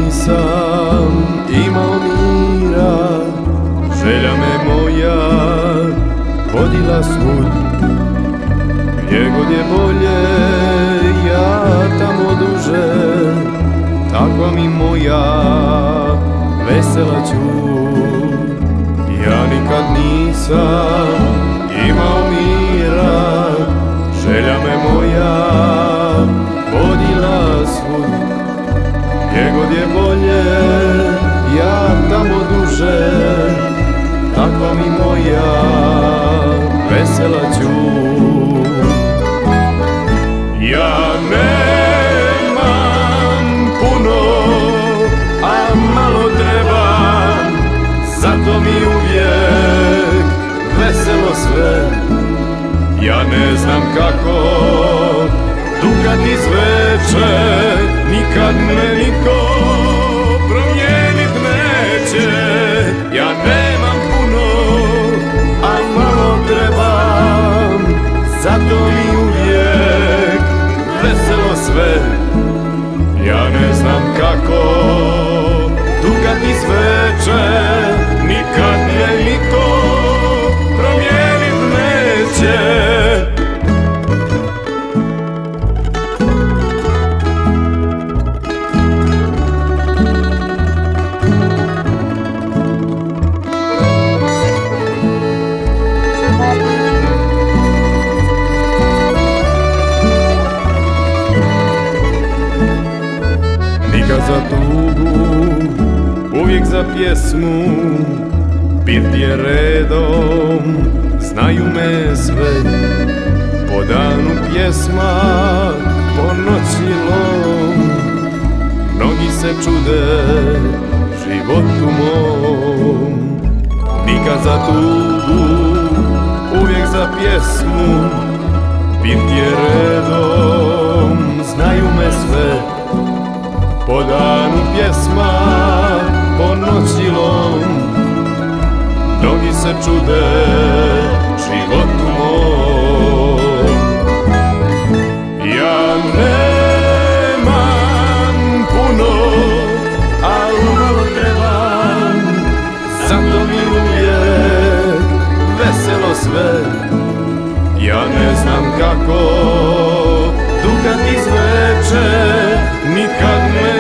nisam imao mira, želja me moja vodila svud. Gdje god je bolje, ja tamo duže, takva mi moja vesela ćud. Ja nikad nisam imao mira, želja me moja vodila svud. Gdje god je bolje, ja tamo duže, takva mi moja vesela ćud. Ja nemam puno, a malo trebam, zato mi uvijek veselo sve. Ja ne znam kako dukat izveče, nikad me niko promijenit neće. Ja nemam puno, a malo trebam, zato mi uvijek veselo sve. Ja ne znam kako dukat izveče, nikad me niko promijenit neće. Nikad za tugu, uvijek za pjesmu, bit je redom, znaju me sve. Po danu pjesma, po noći lom, mnogi se čude životu mom. Nikad za tugu, uvijek za pjesmu, bit je redom, znaju me sve. Po danu pjesma, po noći lom, mnogi se čude životu mom. Ja nemam puno, al malo trebam, zato mi uvijek veselo sve. Ja ne znam kako dukat izveče, nikad me